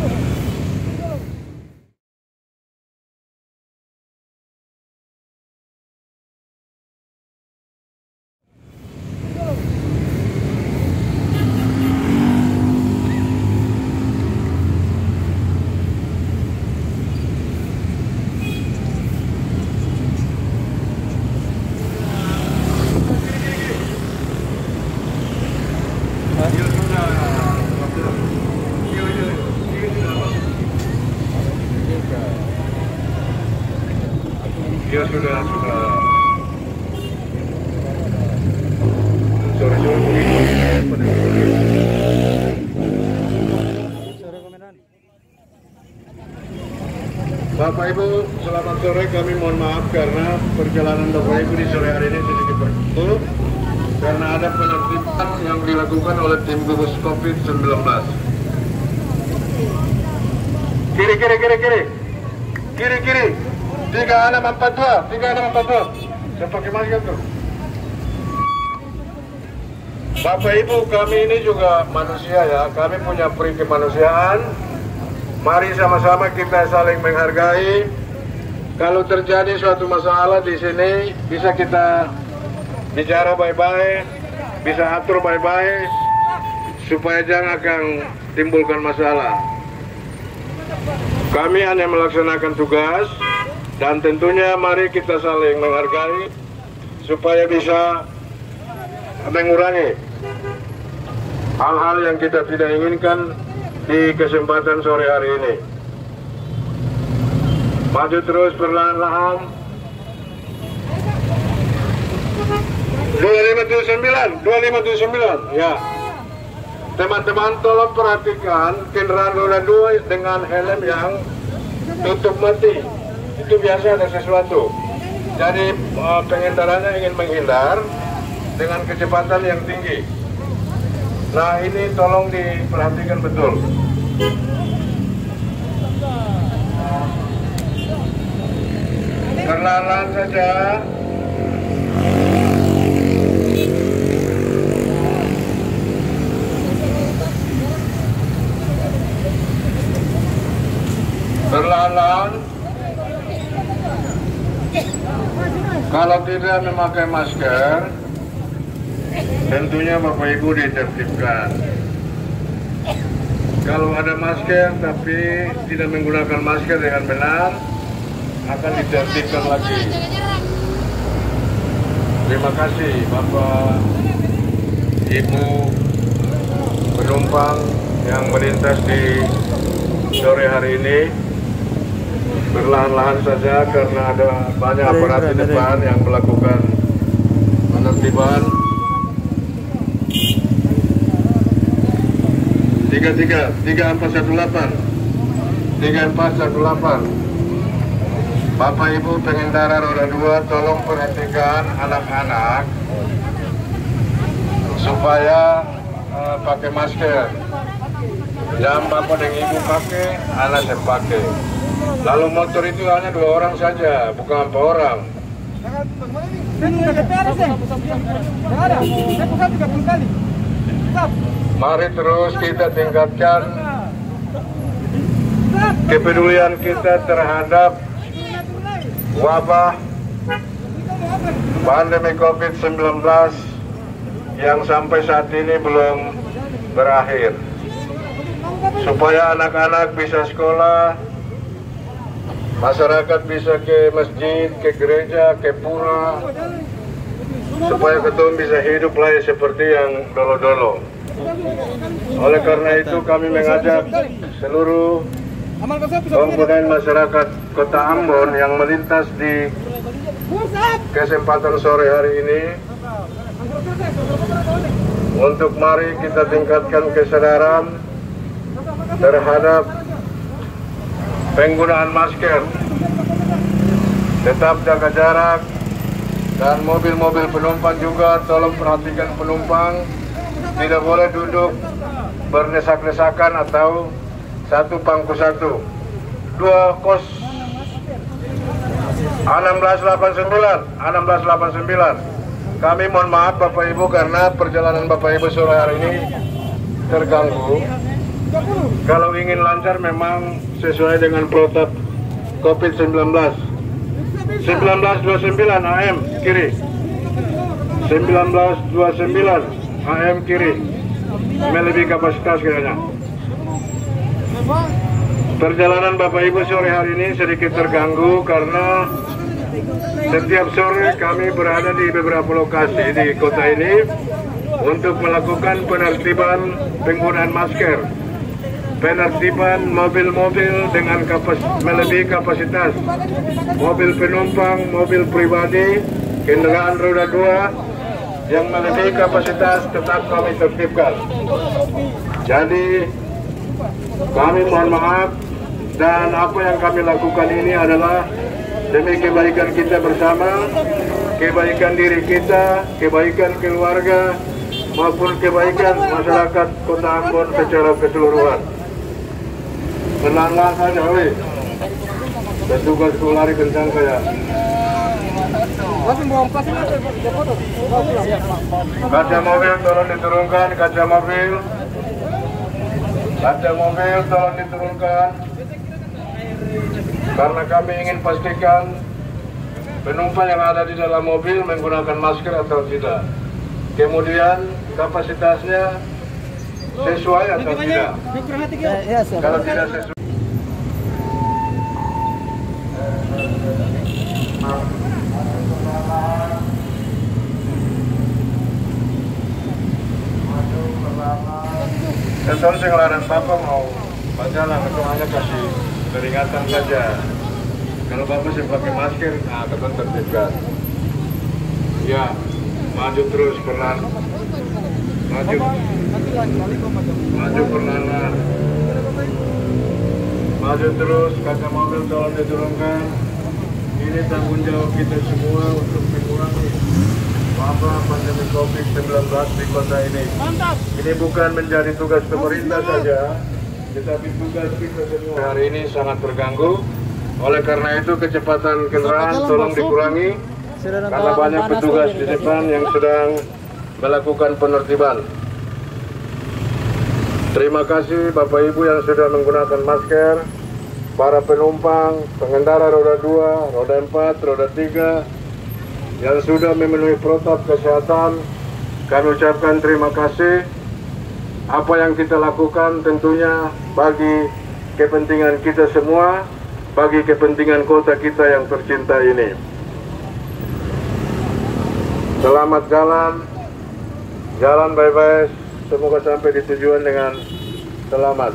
Dia sudah Bapak Ibu, selamat sore. Kami mohon maaf karena perjalanan Bapak Ibu di sore hari ini sedikit tertutup karena ada penertiban yang dilakukan oleh tim gugus COVID-19. Kiri. 3642. Saya pakai masker tuh. Bapak Ibu, kami ini juga manusia ya. Kami punya peri kemanusiaan. Mari sama-sama kita saling menghargai. Kalau terjadi suatu masalah di sini, bisa kita bicara baik-baik, bisa atur baik-baik, supaya jangan akan timbulkan masalah. Kami hanya melaksanakan tugas, dan tentunya mari kita saling menghargai, supaya bisa mengurangi hal-hal yang kita tidak inginkan di kesempatan sore hari ini. Maju terus perlahan-lahan. 2579 ya. Teman-teman tolong perhatikan kendaraan roda 2 dengan helm yang tutup mati. Itu biasa ada sesuatu. Jadi pengendaranya ingin menghindar dengan kecepatan yang tinggi. Nah, ini tolong diperhatikan betul. Perlahan saja. Perlahan. Kalau tidak memakai masker, tentunya Bapak Ibu ditertibkan. Kalau ada masker tapi tidak menggunakan masker dengan benar, akan ditertibkan lagi. Terima kasih Bapak, Ibu, penumpang yang melintas di sore hari ini. Berlahan-lahan saja karena ada banyak aparat di depan yang melakukan penertiban. 3418. Bapak Ibu pengendara roda 2, tolong perhatikan anak-anak supaya pakai masker. Yang Bapak dan Ibu pakai, anak saya pakai. Lalu motor itu hanya 2 orang saja, bukan 4 orang. Mari terus kita tingkatkan kepedulian kita terhadap wabah pandemi COVID-19 yang sampai saat ini belum berakhir. Supaya anak-anak bisa sekolah, masyarakat bisa ke masjid, ke gereja, ke pura, supaya ketemu bisa hidup lagi seperti yang dulu-dulu. Oleh karena itu kami mengajak seluruh komponen masyarakat Kota Ambon yang melintas di kesempatan sore hari ini untuk mari kita tingkatkan kesadaran terhadap penggunaan masker, tetap jaga jarak, dan mobil-mobil penumpang juga tolong perhatikan penumpang, tidak boleh duduk berdesak-desakan atau satu pangku satu. 1689. Kami mohon maaf Bapak Ibu karena perjalanan Bapak Ibu sore hari ini terganggu. Kalau ingin lancar memang sesuai dengan protap COVID-19. 1929 AM kiri. 1929 AM kiri. Melebihi kapasitas kiranya. Perjalanan Bapak Ibu sore hari ini sedikit terganggu karena setiap sore kami berada di beberapa lokasi di kota ini untuk melakukan penertiban penggunaan masker, penertiban mobil-mobil dengan melebihi kapasitas, mobil penumpang, mobil pribadi, kendaraan roda 2 yang melebihi kapasitas tetap kami tertibkan. Jadi kami mohon maaf, dan apa yang kami lakukan ini adalah demi kebaikan kita bersama, kebaikan diri kita, kebaikan keluarga, maupun kebaikan masyarakat Kota Ambon secara keseluruhan. Pelan-pelan saja, weh. Petugas lari kencang saya. Kaca mobil tolong diturunkan, kaca mobil. Kaca mobil tolong diturunkan. Karena kami ingin pastikan penumpang yang ada di dalam mobil menggunakan masker atau tidak. Kemudian kapasitasnya sesuai atau tidak. Kalau tidak sesuai. Keton sing larang Bapak mau berjalan, keton hanya kasih peringatan saja. Kalau Bapak sih pakai masker, nah keton tertibkan. Ya, maju terus perlahan. Maju perlahan. Maju terus, kaca mobil tolong diturunkan. Ini tanggung jawab kita semua untuk mengurangi wabah pandemi COVID-19 di kota ini. Ini bukan menjadi tugas pemerintah saja, tetapi tugas kita semua. Hari ini sangat terganggu. Oleh karena itu kecepatan kendaraan tolong dikurangi karena banyak petugas di depan yang sedang melakukan penertiban. Terima kasih Bapak Ibu yang sudah menggunakan masker, para penumpang, pengendara roda 2, roda 4, roda 3 yang sudah memenuhi protap kesehatan. Kami ucapkan terima kasih. Apa yang kita lakukan tentunya bagi kepentingan kita semua, bagi kepentingan kota kita yang tercinta ini. Selamat jalan bye-bye, semoga sampai di tujuan dengan selamat.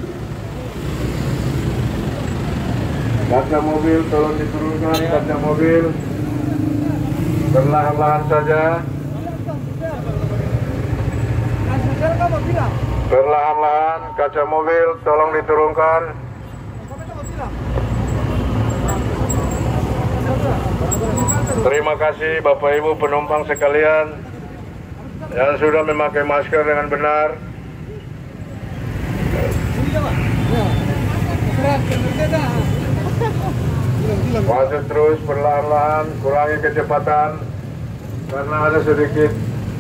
Kaca mobil tolong diturunkan, kaca mobil perlahan-lahan saja. Perlahan-lahan kaca mobil tolong diturunkan. Terima kasih Bapak Ibu penumpang sekalian yang sudah memakai masker dengan benar. Maju terus perlahan-lahan, kurangi kecepatan karena ada sedikit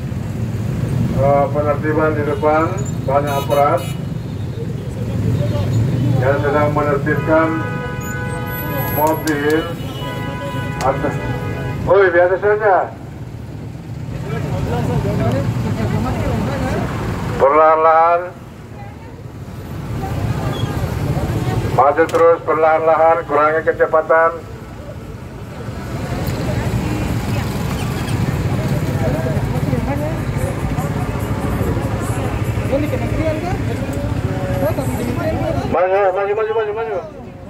penertiban di depan, banyak aparat yang sedang menertibkan mobil. Oh, biasa saja. Perlahan-lahan, maju terus perlahan-lahan, kurangi kecepatan. Maju.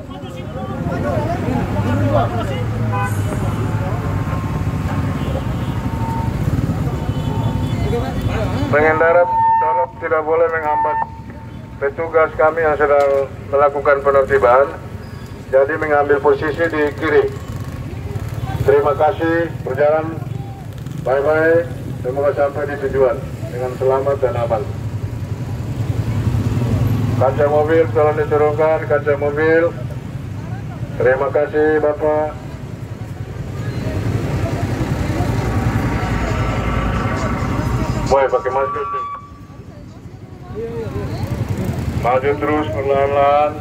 Pengendara tolong tidak boleh menghambat petugas kami yang sedang melakukan penertiban. Jadi mengambil posisi di kiri. Terima kasih, berjalan bye-bye, semoga sampai di tujuan dengan selamat dan aman. Kaca mobil tolong diturunkan, kaca mobil. Terima kasih Bapak. Boy, pakai masker sih. Maju terus perlahan-lahan.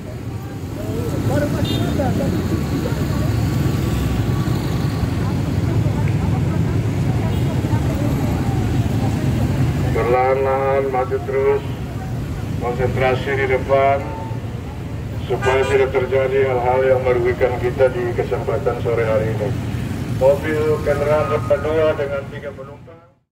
Perlahan-lahan maju terus. Konsentrasi di depan supaya tidak terjadi hal-hal yang merugikan kita di kesempatan sore hari ini. Mobil kendaraan roda 2 dengan 3 penumpang.